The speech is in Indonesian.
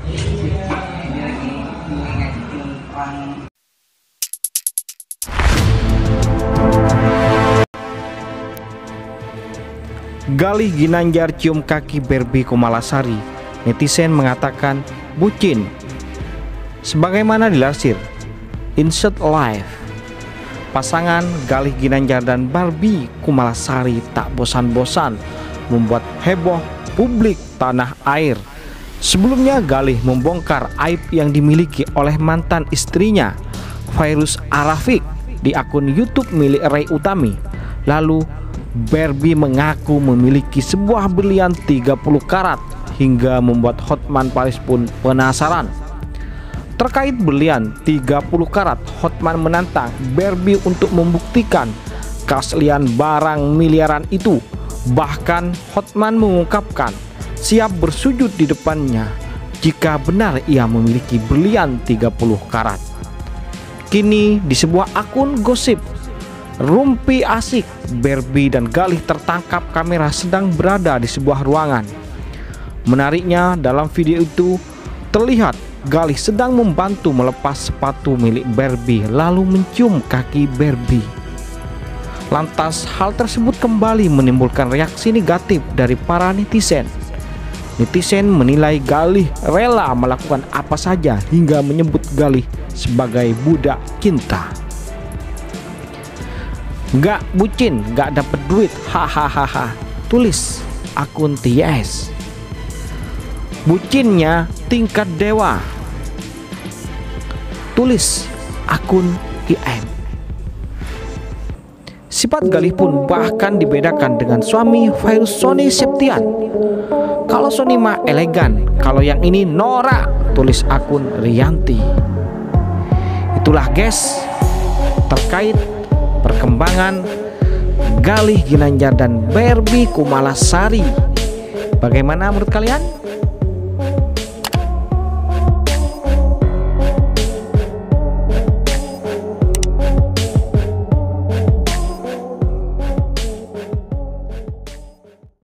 Galih Ginanjar cium kaki Barbie Kumalasari. Netizen mengatakan bucin. Sebagaimana dilansir Insert Live, pasangan Galih Ginanjar dan Barbie Kumalasari tak bosan-bosan membuat heboh publik tanah air. Sebelumnya Galih membongkar aib yang dimiliki oleh mantan istrinya Fairuz Arafiq di akun YouTube milik Ray Utami. Lalu Barbie mengaku memiliki sebuah berlian 30 karat hingga membuat Hotman Paris pun penasaran. Terkait berlian 30 karat, Hotman menantang Barbie untuk membuktikan keaslian barang miliaran itu. Bahkan Hotman mengungkapkan siap bersujud di depannya jika benar ia memiliki berlian 30 karat. Kini di sebuah akun gosip Rumpi Asik, Barbie dan Galih tertangkap kamera sedang berada di sebuah ruangan. Menariknya, dalam video itu terlihat Galih sedang membantu melepas sepatu milik Barbie lalu mencium kaki Barbie. Lantas hal tersebut kembali menimbulkan reaksi negatif dari para netizen. Netizen menilai Galih rela melakukan apa saja hingga menyebut Galih sebagai budak cinta. Nggak bucin, nggak dapet duit, hahaha, tulis akun TS. Bucinnya tingkat dewa, tulis akun IM. Sifat Galih pun bahkan dibedakan dengan suami Fairuz Sony Septian. Kalau Sony mah elegan, kalau yang ini norak, tulis akun Rianti. Itulah guys terkait perkembangan Galih Ginanjar dan Barbie Kumalasari. Bagaimana menurut kalian?